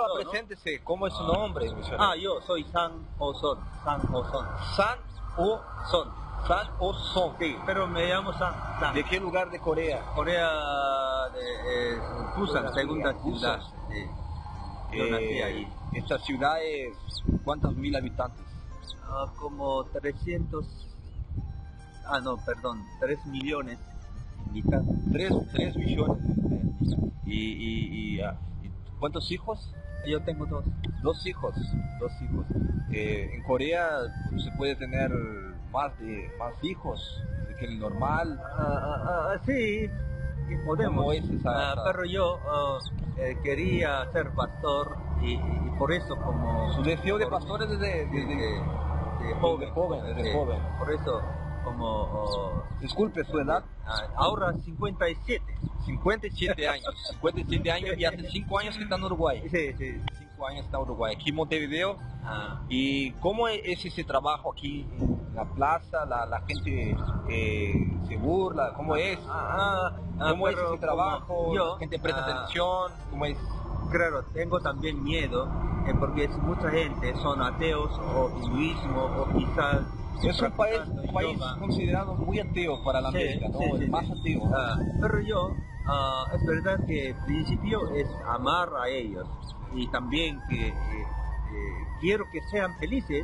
preséntese. ¿Cómo es su nombre, misionero? Yo soy San Oson. San Oson. Sí, pero me llamo San. ¿De qué lugar de Corea? Corea de Busan, segunda ciudad. Sí. Yo nací ahí. ¿Esta ciudad es cuántos mil habitantes? Como 3 millones de habitantes. 3 millones. ¿Y cuántos hijos? Yo tengo dos. Dos hijos. En Corea se puede tener más hijos que el normal. Sí, podemos. ¿Cómo es pero yo quería ser pastor y por eso como... Su deseo de pastor es desde joven. Por eso como... disculpe su edad. Ahora 57. 57 años. 57 años y hace 5 años que está en Uruguay. Sí. 5 años está en Uruguay, aquí en Montevideo. ¿Y cómo es ese trabajo aquí en la plaza? La gente se burla, ¿cómo es? ¿Cómo es ese trabajo? ¿La gente presta atención? ¿Cómo es? Claro, tengo también miedo porque mucha gente son ateos o hinduismo o quizás... Es un país considerado muy ateo para la América, ¿no? El más ateo. Pero yo, es verdad que el principio es amar a ellos y también que quiero que sean felices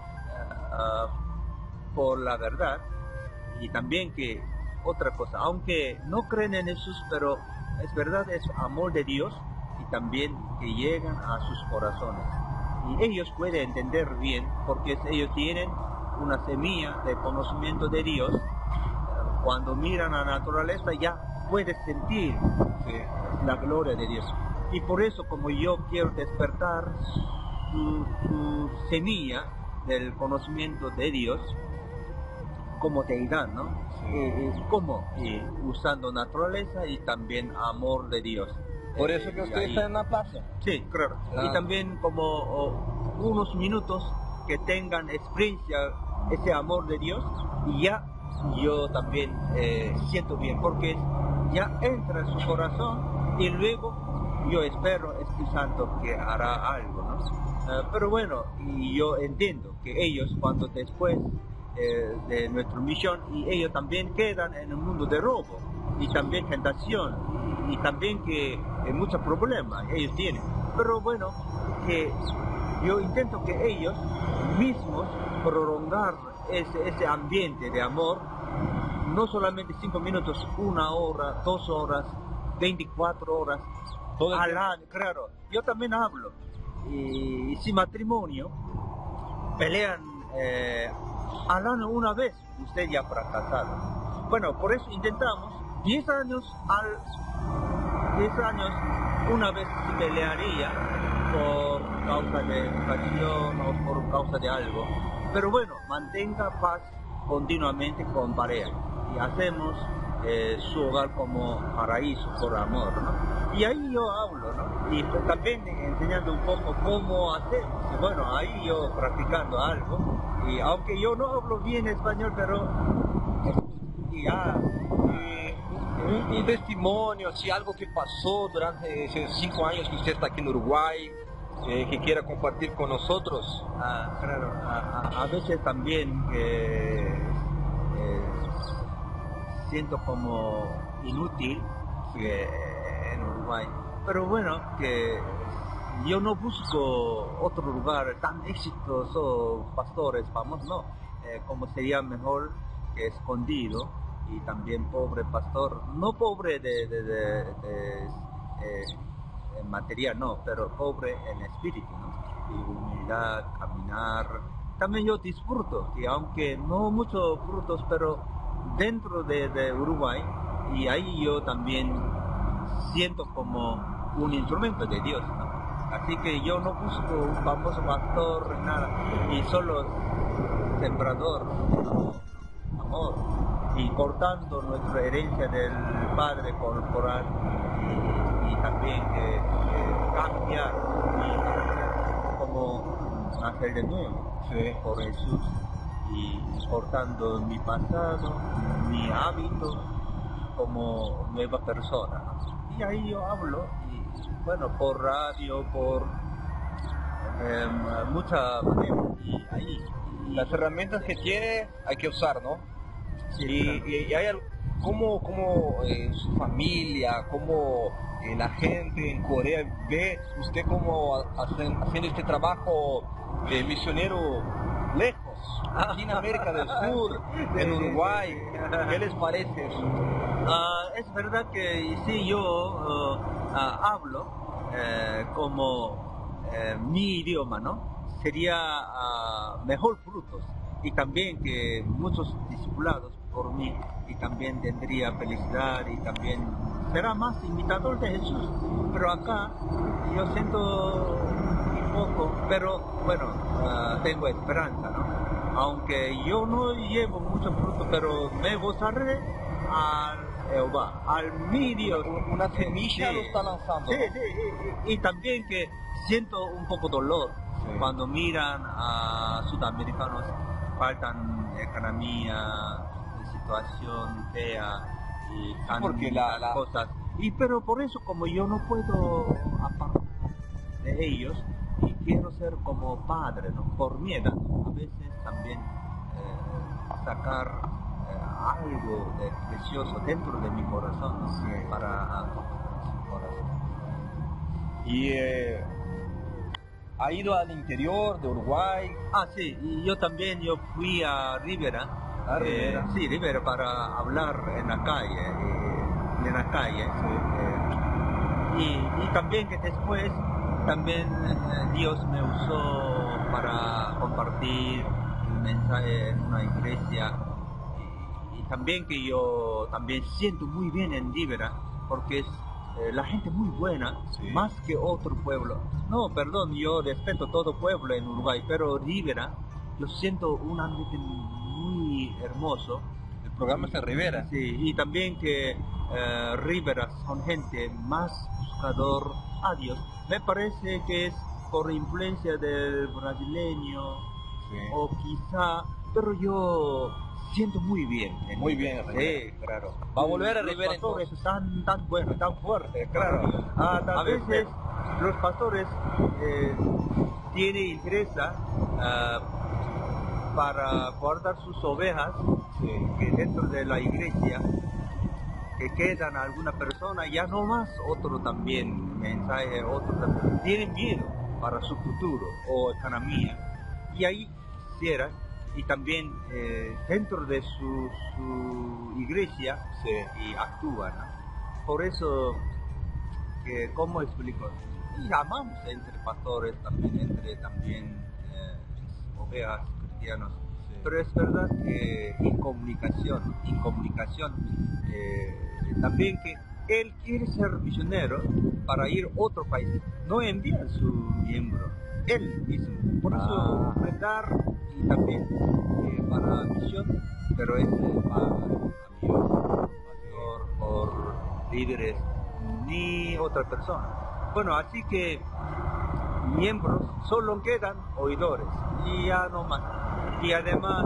por la verdad y también que otra cosa, aunque no creen en Jesús, pero es verdad, es amor de Dios y también que llegan a sus corazones y ellos pueden entender bien porque ellos tienen una semilla de conocimiento de Dios. Cuando miran a la naturaleza ya puedes sentir la gloria de Dios y por eso como yo quiero despertar tu semilla del conocimiento de Dios como deidad, ¿no? Como usando naturaleza y también amor de Dios. Por eso que usted está en la plaza. Sí, claro. Y también como unos minutos que tengan experiencia ese amor de Dios y ya yo también siento bien porque ya entra en su corazón y luego yo espero Espíritu Santo que hará algo, ¿no? Pero bueno, y yo entiendo que ellos cuando después de nuestra misión y ellos también quedan en un mundo de robo y también tentación y también que muchos problemas ellos tienen, pero bueno, que yo intento que ellos mismos prolongar ese ambiente de amor, no solamente 5 minutos, 1 hora, 2 horas, 24 horas al año. Claro, yo también hablo y sin matrimonio pelean al año una vez, usted ya fracasado. Bueno, por eso intentamos 10 años una vez se pelearía por causa de educación o por causa de algo, pero bueno, mantenga paz continuamente con pareja y hacemos su hogar como paraíso por amor, ¿no? Y ahí yo hablo, ¿no? Y también enseñando un poco cómo hacemos, y bueno, ahí yo practicando algo, y aunque yo no hablo bien español, pero un testimonio, si algo que pasó durante esos 5 años que usted está aquí en Uruguay, que quiera compartir con nosotros. Claro, a veces también siento como inútil en Uruguay, pero bueno, que yo no busco otro lugar tan exitoso, pastores famosos, no, como sería mejor que escondido y también pobre pastor, no pobre de material, no, pero pobre en espíritu, ¿no? Y humildad, caminar. También yo disfruto, que aunque no muchos frutos, pero dentro de Uruguay, y ahí yo también siento como un instrumento de Dios, ¿no? Así que yo no busco un famoso pastor, nada, y solo sembrador, ¿no? Amor, y cortando nuestra herencia del Padre corporal y también cambiar y como nacer de nuevo por Jesús y cortando mi pasado, mi hábito como nueva persona, ¿no? Y ahí yo hablo y bueno, por radio, por mucha manera. Y ahí, Las herramientas que tiene hay que usar, ¿no? sí, Y hay cómo su familia, cómo la gente en Corea ve usted como haciendo este trabajo de misionero lejos, aquí en América del Sur, en Uruguay. ¿Qué les parece eso? Es verdad que sí, yo hablo como mi idioma, ¿no? Sería mejor frutos, y también que muchos discipulados por mí, y también tendría felicidad, y también será más imitador de Jesús. Pero acá yo siento un poco, pero bueno, tengo esperanza, ¿no? Aunque yo no llevo mucho fruto, pero me gozaré al Jehová, al mi Dios. Una semilla Sí, lo está lanzando, sí, ¿no? sí, y también que siento un poco dolor cuando miran a sudamericanos, faltan economía, situación fea y porque tantas cosas. Y pero por eso, como yo no puedo apartar de ellos, y quiero ser como padre, ¿no? Por mi edad, a veces también sacar algo de precioso dentro de mi corazón, ¿no? Para su corazón. Y ha ido al interior de Uruguay. Sí, y yo también, yo fui a Rivera. Rivera. Sí, Rivera, para hablar en la calle. Y también que después, también Dios me usó para compartir un mensaje en una iglesia. Y también que yo también siento muy bien en Rivera, porque es la gente muy buena, Sí. más que otro pueblo. No, perdón, yo respeto todo pueblo en Uruguay, pero Rivera, yo siento un ambiente muy hermoso. El programa es en Rivera. Sí, y también que Rivera son gente más buscador a Dios. Me parece que es por influencia del brasileño, Sí. o quizá, pero yo siento muy bien. Muy bien, Sí, Rivera. claro. Va a volver a Los Rivera, pastores entonces. tan buenos, tan fuertes, claro. A veces los pastores tienen interés para guardar sus ovejas que dentro de la iglesia, que quedan alguna persona, ya no más otro también mensaje, otro también. Tienen miedo para su futuro o economía. Y ahí quisiera, y también dentro de su iglesia y actúan, ¿no? Por eso, que, ¿cómo explico? Y amamos entre pastores también, entre también ovejas cristianos. Pero es verdad que en comunicación, también que él quiere ser misionero para ir a otro país, no envía a su miembro, él mismo. Por eso dar, y también para misión, pero es para amigos, pastor, por líderes, ni otra persona. Bueno, así que miembros solo quedan oidores, y ya no más. Y además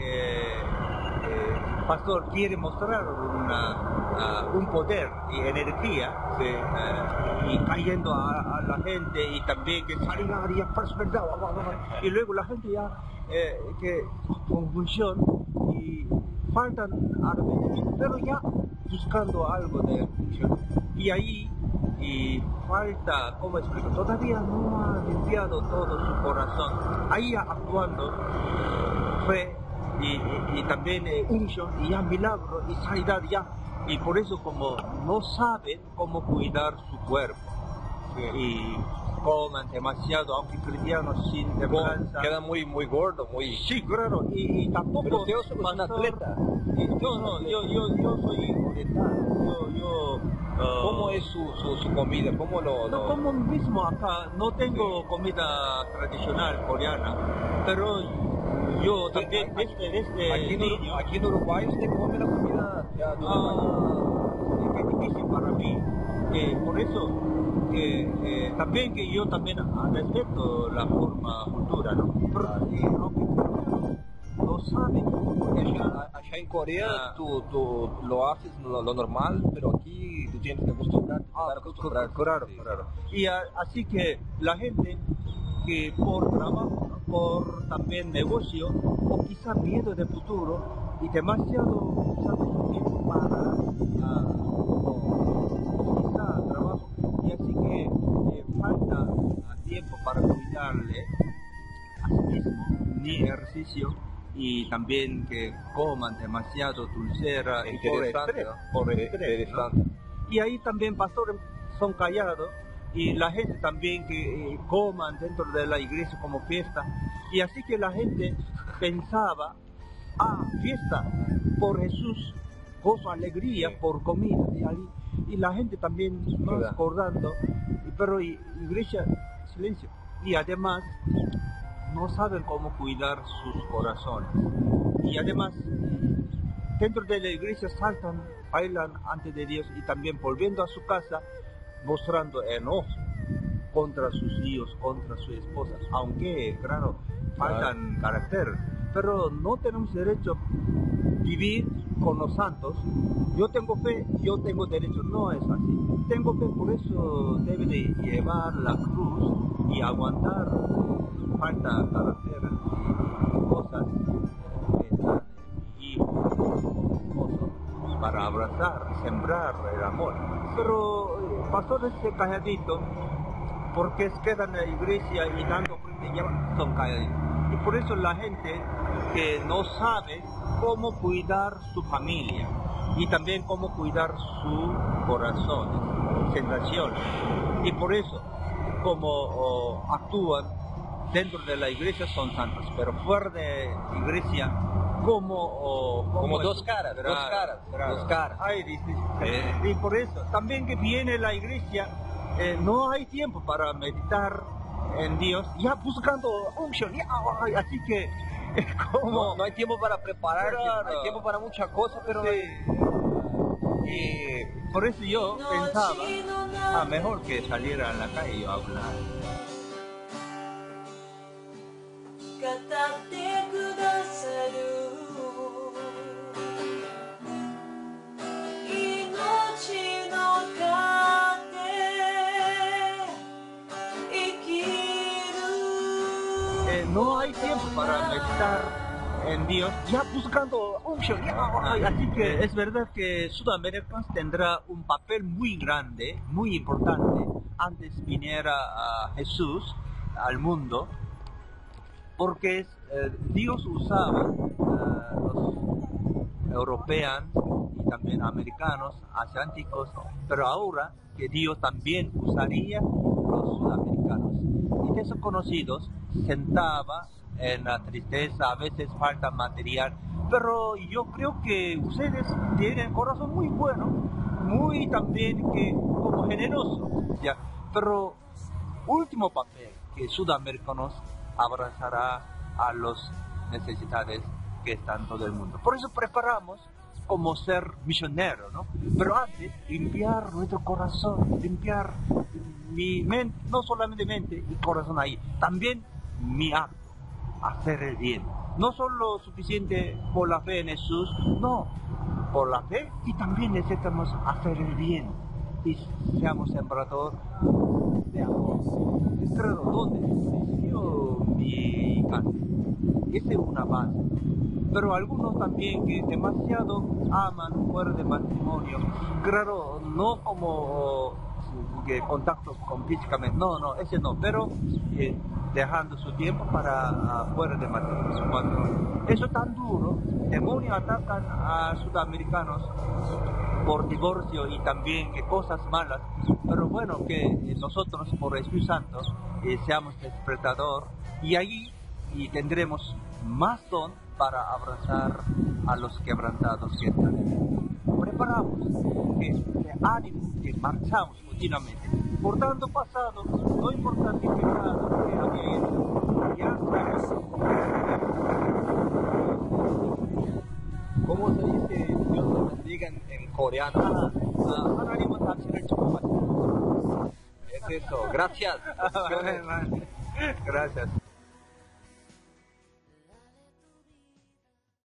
el pastor quiere mostrar un poder y energía, y cayendo a la gente, y también que salga y prosperidad, y luego la gente ya que confusión y faltan arrepentimiento, pero ya buscando algo de función. Y ahí y falta, ¿cómo explico? Todavía no ha limpiado todo su corazón. Ahí actuando fe y también unción, y ya milagro y sanidad ya. Y por eso, como no saben cómo cuidar su cuerpo, y coman demasiado, aunque cristianos sin esperanza. Queda muy gordo, muy... Sí, claro, y tampoco... Pero usted es un atleta. No, yo soy oriental, ¿Cómo es su comida? ¿Cómo lo...? No, como mismo acá, no tengo comida tradicional coreana, pero yo también desde niño... Aquí en Uruguay usted come la comida ya de Uruguay. Es difícil para mí, por eso también que yo también respeto la forma cultura, ¿no? Pero, aunque no saben, allá en Corea tú lo haces lo normal, pero aquí tú tienes que acostumbrarte. claro. Y así que la gente que por trabajo, ¿no? Por también negocio, o quizá miedo de futuro, y demasiado tiempo para, o quizá trabajo, y así que falta tiempo para cuidarle a sí mismo, ni ejercicio, y también que coman demasiado dulcera y por estrés, ¿no? Y ahí también pastores son callados, y la gente también que coman dentro de la iglesia como fiesta, y así que la gente pensaba, fiesta por Jesús, gozo, alegría, por comida, y la gente también no recordando, pero iglesia, silencio, y además no saben cómo cuidar sus corazones, y además dentro de la iglesia saltan, bailan ante de Dios, y también volviendo a su casa mostrando enojo contra sus hijos, contra su esposa, aunque claro, faltan carácter, pero no tenemos derecho a vivir con los santos. Yo tengo fe, yo tengo derecho, no es así. Tengo fe, por eso debe de llevar la cruz y aguantar falta carácter y cosas y para abrazar, sembrar el amor. Pero pastores calladitos, porque quedan en la iglesia y dando frente ya son calladitos. Y por eso la gente que no sabe cómo cuidar su familia y también cómo cuidar su corazón, sensaciones. Y por eso, como actúan dentro de la iglesia son santos, pero fuera de iglesia como dos caras. Ay, y por eso, también que viene la iglesia, no hay tiempo para meditar en Dios, ya buscando unción, así que no hay tiempo para prepararse, no hay tiempo para muchas cosas, pero por eso yo pensaba, mejor que salir a la calle y hablar. No hay tiempo para meditar en Dios, ya buscando unción, así que es verdad que Sudamérica tendrá un papel muy grande, muy importante, antes viniera a Jesús al mundo, porque Dios usaba los europeos y también americanos, asiáticos, pero ahora que Dios también usaría los sudamericanos. Y de esos conocidos sentaba en la tristeza, a veces falta material, pero yo creo que ustedes tienen corazón muy bueno, muy también que como generoso, ¿ya? Pero último papel que sudamericanos abrazará a los necesidades que están todo el mundo. Por eso preparamos como ser misionero, ¿no? Pero antes, limpiar nuestro corazón, limpiar mi mente, no solamente mente y corazón ahí, también mi acto, hacer el bien. No solo suficiente por la fe en Jesús, no, por la fe y también necesitamos hacer el bien y seamos sembradores de amor. Pero ¿dónde? Yo, mi casa. Esa es una base. Pero algunos también que demasiado aman fuera de matrimonio, claro, no como que contacto con físicamente, no, ese no, pero dejando su tiempo para fuera de matrimonio. Cuando eso es tan duro, demonios atacan a sudamericanos por divorcio y también que cosas malas, pero bueno, que nosotros por Espíritu Santo seamos despertador y allí tendremos más don para abrazar a los quebrantados que están. Preparamos, que ánimo, que marchamos continuamente. Por tanto, pasado, no importa qué pecado que había hecho, ya sabes. ¿Cómo se dice Dios te bendiga en coreano? Es eso, gracias. Gracias.